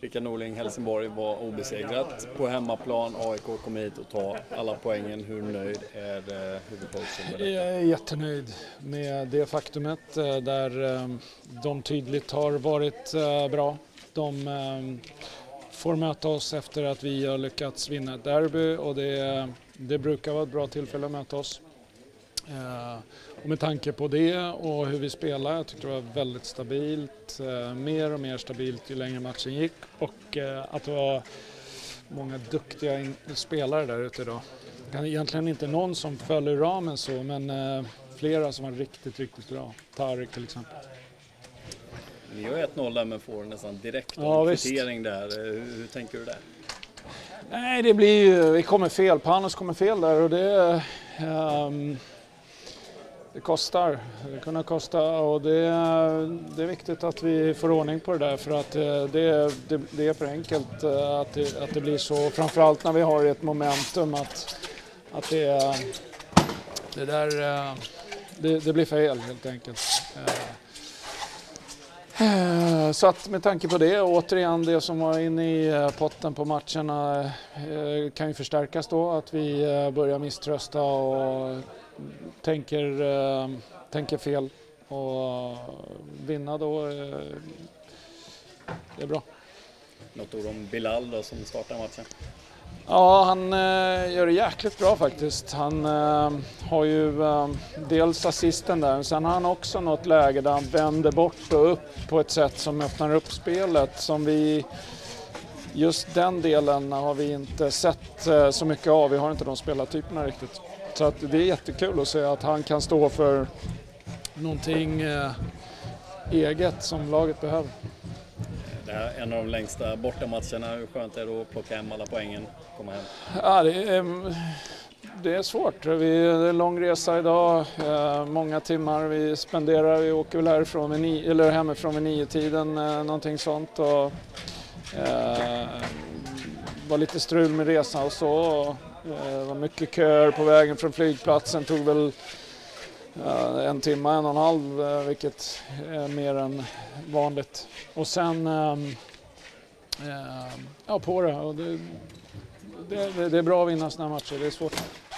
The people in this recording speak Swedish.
Rickard Norling, Helsingborg var obesegrat på hemmaplan. AIK kom hit och tar alla poängen. Hur nöjd är huvudcoachen med detta? Jag är jättenöjd med det faktumet där de tydligt har varit bra. De får möta oss efter att vi har lyckats vinna ett derby och det brukar vara ett bra tillfälle att möta oss. Och med tanke på det och hur vi spelar, jag tyckte det var väldigt stabilt, mer och mer stabilt ju längre matchen gick och att det var många duktiga spelare där ute idag. Egentligen inte någon som föll ur ramen så, men flera som var riktigt, riktigt bra. Tarik till exempel. Ni har 1-0 där men får nästan direkt kvittering där. Hur tänker du där? Nej, det blir ju, vi kommer fel, Panos kommer fel där och det kostar, det kunde kosta och det är viktigt att vi får ordning på det där för att det är för enkelt att det blir så, framförallt när vi har ett momentum att det blir fel helt enkelt. Så att med tanke på det, återigen det som var inne i potten på matcherna kan ju förstärkas då, att vi börjar misströsta och tänker fel och vinna då det är bra. Något ord om Bilal då som startar matchen? Ja, han gör det jäkligt bra faktiskt. Han har ju dels assisten där, sen har han också något läge där han vänder bort och upp på ett sätt som öppnar upp spelet. Som just den delen har vi inte sett så mycket av. Vi har inte de spelartyperna riktigt. Så att det är jättekul att se att han kan stå för någonting eget som laget behöver. Det här är en av de längsta bortamatcherna. Hur skönt är det att plocka hem alla poängen och komma hem? Ja, det är svårt. Det är en lång resa idag. Många timmar vi spenderar. Vi åker väl hemifrån vid 9-tiden, någonting sånt. Och, var lite strul med resan och så. Det var mycket köer på vägen från flygplatsen. Tog väl 1 timme, 1,5, vilket är mer än vanligt. Och sen på det. Och det är bra att vinna såna här matcher, det är svårt.